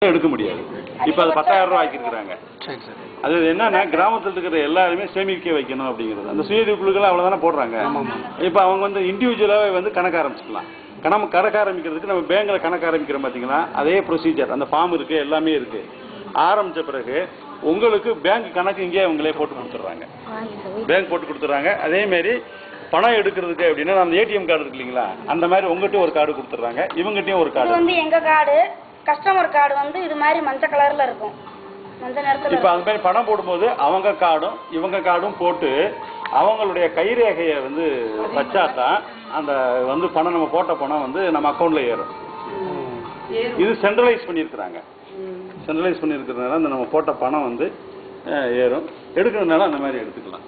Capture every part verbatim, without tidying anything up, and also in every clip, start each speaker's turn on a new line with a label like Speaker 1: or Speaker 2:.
Speaker 1: எடுக்க முடியாது. இப்போ அது பத்தாயிரம் ரூபா ஆக்கியிருக்கிறாங்க. அது என்னன்னா கிராமத்தில் இருக்கிற எல்லாருமே சேமிக்க வைக்கணும் அப்படிங்கிறது. அந்த சுய குழுக்கள் அவ்வளோதானே போடுறாங்க. இப்போ அவங்க வந்து இண்டிவிஜுவலாகவே வந்து கணக்கு ஆரம்பிச்சுக்கலாம். கணக்கு கணக்கு ஆரம்பிக்கிறதுக்கு நம்ம பேங்கில் கணக்கு ஆரம்பிக்கிறோம் பார்த்தீங்கன்னா, அதே ப்ரொசீஜர், அந்த ஃபார்ம் இருக்குது, எல்லாமே இருக்குது. ஆரம்பித்த பிறகு உங்களுக்கு பேங்க் கணக்கு இங்கே அவங்களே போட்டு கொடுத்துட்றாங்க. பேங்க் போட்டு கொடுத்துட்றாங்க. அதேமாரி பணம் எடுக்கிறதுக்கு அப்படின்னா அந்த ஏடிஎம் கார்டு இருக்கு இல்லைங்களா, அந்த மாதிரி உங்கள்கிட்ட ஒரு கார்டு கொடுத்துட்றாங்க, இவங்ககிட்டயும் ஒரு கார்டு.
Speaker 2: வந்து எங்கள் கார்டு கஸ்டமர் கார்டு வந்து இது மாதிரி மஞ்சள் கலரில் இருக்கும்.
Speaker 1: இப்போ அந்த மாதிரி பணம் போடும்போது அவங்க கார்டும் இவங்க கார்டும் போட்டு அவங்களுடைய கைரேகையை வந்து வச்சாதான் அந்த வந்து பணம் நம்ம போட்ட பணம் வந்து நம்ம அக்கௌண்ட்ல ஏறும். இது சென்ட்ரலைஸ் பண்ணியிருக்கிறாங்க. சென்ட்ரலைஸ் பண்ணியிருக்கிறதுனால அந்த நம்ம போட்ட பணம் வந்து ஏறும். எடுக்கிறதுனால அந்த மாதிரி எடுத்துக்கலாம்.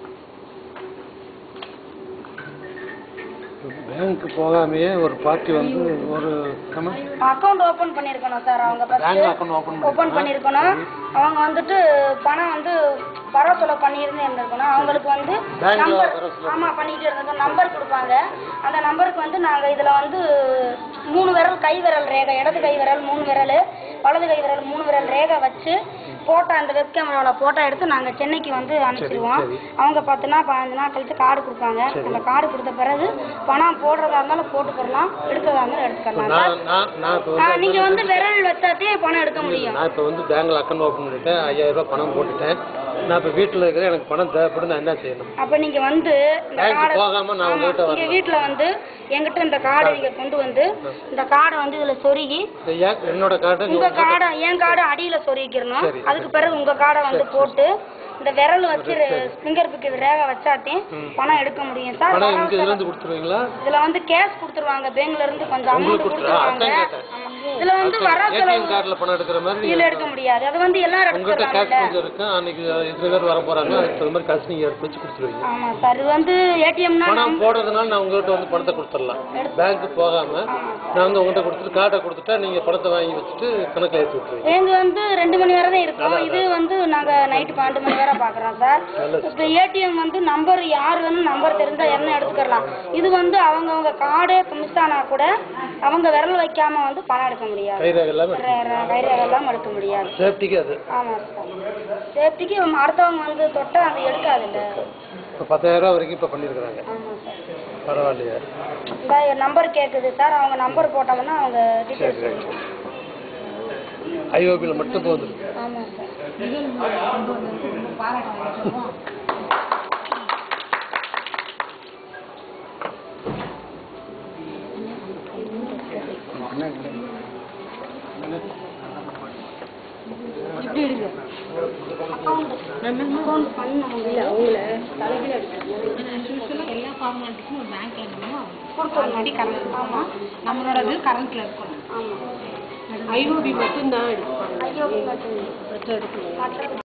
Speaker 3: பேங்க் போகாமையே ஒரு பார்ட்டி வந்து ஒரு
Speaker 2: அக்கௌண்ட் ஓபன் பண்ணிருக்கணும் சார். அவங்க
Speaker 3: பேங்க் அக்கௌண்ட் ஓபன்
Speaker 2: ஓபன் பண்ணிருக்கணும். அவங்க வந்துட்டு பணம் வந்து வர சொல்ல பண்ணியிருந்து இருந்திருக்கணும். அவங்களுக்கு வந்து நம்பர் ஆமா பண்ணிட்டு இருந்திருக்கோம். நம்பர் கொடுப்பாங்க. அந்த நம்பருக்கு வந்து நாங்க இதுல வந்து மூணு விரல் கை விரல் ரேகை, இடது கை விரல் மூணு விரல், வலது கை விரல் மூணு விரல் ரேகை வச்சு போட்டோ, அந்த வெப் கேமராவோட போட்டோ எடுத்து நாங்கள் சென்னைக்கு வந்து அனுப்பிச்சிடுவோம். அவங்க பத்து நாள் பதினஞ்சு நாள் கழிச்சு கார்டு கொடுப்பாங்க. அந்த கார்டு கொடுத்த பிறகு பணம் போடுறதா இருந்தாலும் போட்டு போடலாம், எடுக்கிறதா இருந்தாலும் எடுத்துக்கலாம். நீங்க வந்து விரல் வச்சாத்தே பணம் எடுக்க முடியும்.
Speaker 3: நான் இப்போ வந்து பேங்க்ல அக்கௌண்ட் ஓப்பன் பண்ணிட்டேன், ஐயாயிரம் ரூபாய் பணம் போட்டுட்டேன். நான் இப்போ வீட்டில் இருக்கிறேன், எனக்கு பணம் தேவைப்படும், நான் என்ன செய்யணும்?
Speaker 2: அப்போ நீங்க வந்து
Speaker 3: போகாம நான் உங்ககிட்ட
Speaker 2: வீட்டில் வந்து எங்கிட்ட இந்த கார்டை நீங்க கொண்டு வந்து இந்த கார்டை வந்து இதுல சொருகி,
Speaker 3: என்னோட கார்டு
Speaker 2: உங்க கார்டை என் கார்டை அடியில சொருகிக்கிறணும். அதுக்கு பிறகு உங்க கார்டை வந்து போட்டு இந்த விரல் வச்சு ஃபிங்கர் பிரிண்ட் ரேகை வச்சாட்டே பணம் எடுக்க முடியும் சார். இதுல வந்து கேஷ் கொடுத்துருவாங்க, பேங்க்ல இருந்து கொஞ்சம் அமௌண்ட் கொடுத்துருவாங்க. இதுல வந்து வர
Speaker 3: கார்டுல பணம் எடுக்கிற மாதிரி
Speaker 2: இதுல எடுக்க முடியாது. அது வந்து எல்லாரும் எடுத்துறாங்க.
Speaker 3: இருக்கு அன்னைக்கு எத்தனை பேர் வர போறாங்க, அதுக்கு மாதிரி காசு நீங்க எடுத்து வச்சு கொடுத்துருவீங்க.
Speaker 2: ஆமா சார். இது வந்து ஏடிஎம்னா
Speaker 3: பணம் போடுறதுனால நான் உங்ககிட்ட வந்து பணத்தை கொடுத்துடலாம். பேங்க் போகாம நான் வந்து உங்ககிட்ட கொடுத்துட்டு கார்டை கொடுத்துட்டா நீங்க பணத்தை வாங்கி வச்சுட்டு கணக்கில் ஏற்றி விட்டுருவீங்க.
Speaker 2: எங்க வந்து ரெண்டு மணி வரை தான் இருக்கும். இது வந்து நாங்க நைட்டு பன்னெண்டு மணி வரை பாக்குறோம் சார். இப்ப ஏடிஎம் வந்து நம்பர் யார் வேணும் நம்பர் தெரிஞ்சா என்ன எடுத்துக்கலாம். இது வந்து அவங்க அவங்க கார்டே மிஸ் ஆனா கூட அவங்க விரல் வைக்காம வந்து பணம் எடுக்க முடியாது. கைரேகை எல்லாம் எடுக்க முடியாது.
Speaker 3: சேஃப்டிக்கு அது.
Speaker 2: ஆமா சார். சேஃப்டிக்கு அடுத்தவங்க வந்து தொட்டா அது எடுக்காது இல்ல.
Speaker 3: இப்போ பத்தாயிரம் ரூபாய் வரைக்கும் இப்போ பண்ணிருக்காங்க.
Speaker 2: ஆமா சார்.
Speaker 3: பரவாயில்லையா?
Speaker 2: இந்த நம்பர் கேக்குது சார். அவங்க நம்பர் போட்டோம்னா அவங்க டீடைல்ஸ்
Speaker 3: ஐஓபில மட்டும் போகுது.
Speaker 2: ஆமா சார். இப்படி இருக்கு. அக்கௌண்ட் பண்ணவங்க அவங்கள தலைகீழ எடுக்கணும். எல்லா ஃபார்மாலிட்டிஸும் ஒரு பேங்க்ல இருக்கணும். ஆல்ரெடி கரண்ட் ஆமா. நம்மளோடது கரண்ட்ல இருக்கணும். ஆமா. ஐஓபி மட்டும் தான் எடுக்கணும். ஐஓபி மட்டும் எடுக்கணும்.